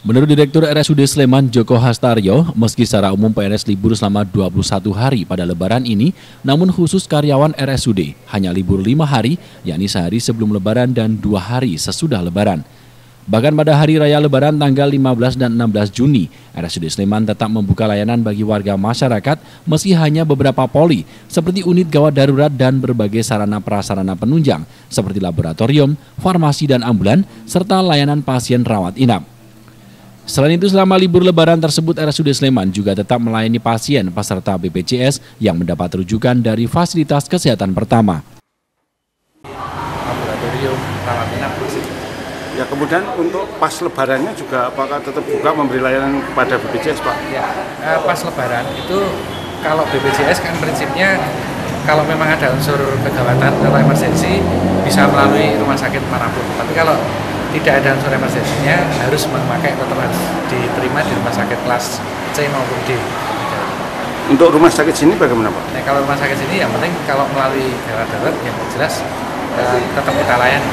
Menurut Direktur RSUD Sleman Joko Hastaryo, meski secara umum PNS libur selama 21 hari pada Lebaran ini, namun khusus karyawan RSUD hanya libur 5 hari, yakni sehari sebelum Lebaran dan 2 hari sesudah Lebaran. Bahkan pada hari raya Lebaran tanggal 15 dan 16 Juni, RSUD Sleman tetap membuka layanan bagi warga masyarakat meski hanya beberapa poli, seperti unit gawat darurat dan berbagai sarana prasarana penunjang, seperti laboratorium, farmasi dan ambulan, serta layanan pasien rawat inap. Selain itu, selama libur Lebaran tersebut, RSUD Sleman juga tetap melayani pasien peserta BPJS yang mendapat rujukan dari fasilitas kesehatan pertama. Laboratorium, rawat inap. Ya, kemudian untuk pas Lebarannya juga apakah tetap buka memberi layanan kepada BPJS, Pak? Ya, pas Lebaran itu kalau BPJS kan prinsipnya kalau memang ada unsur kegawatan atau emergensi bisa melalui rumah sakit manapun. Tapi kalau tidak ada unsur emergensinya harus memakai tetap harus diterima di rumah sakit kelas C maupun D. Untuk rumah sakit sini bagaimana, Pak? Nah, kalau rumah sakit sini yang penting kalau melalui gawat darurat yang jelas tetap kita layani.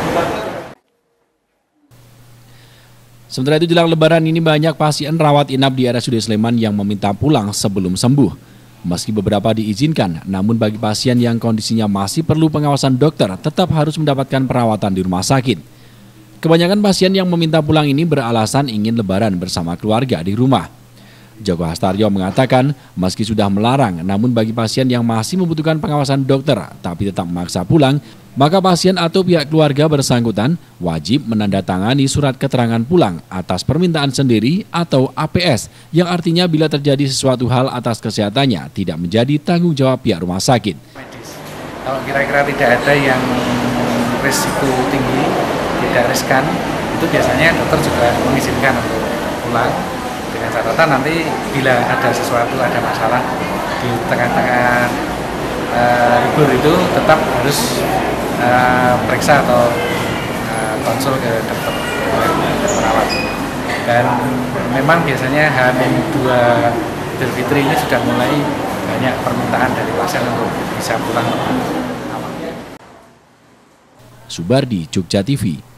Sementara itu, jelang Lebaran ini banyak pasien rawat inap di RSUD Sleman yang meminta pulang sebelum sembuh. Meski beberapa diizinkan, namun bagi pasien yang kondisinya masih perlu pengawasan dokter tetap harus mendapatkan perawatan di rumah sakit. Kebanyakan pasien yang meminta pulang ini beralasan ingin Lebaran bersama keluarga di rumah. Joko Hastaryo mengatakan, meski sudah melarang, namun bagi pasien yang masih membutuhkan pengawasan dokter tapi tetap memaksa pulang, maka pasien atau pihak keluarga bersangkutan wajib menandatangani surat keterangan pulang atas permintaan sendiri atau APS, yang artinya bila terjadi sesuatu hal atas kesehatannya tidak menjadi tanggung jawab pihak rumah sakit. Kalau kira-kira tidak ada yang risiko tinggi, tidak riskan, itu biasanya dokter juga mengizinkan untuk pulang dengan catatan nanti bila ada sesuatu, ada masalah di tengah-tengah libur itu tetap harus periksa atau konsul ke dokter perawat. Dan memang biasanya H-2 Idul Fitri ini sudah mulai banyak permintaan dari pasien untuk bisa pulang. Subardi, Jogja TV.